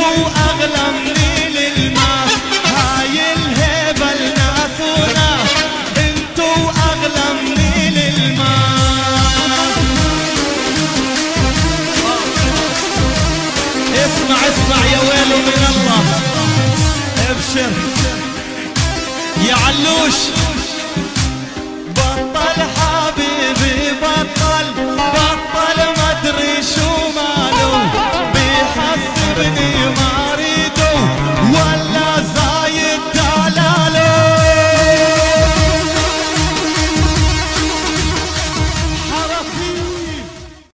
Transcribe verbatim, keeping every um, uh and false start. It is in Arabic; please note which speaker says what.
Speaker 1: انتو اغلى من الماء، هاي الهيبة الناس وناس، انتو اغلى من الماء. اسمع اسمع يا ويلو من الله، ابشر يا علوش.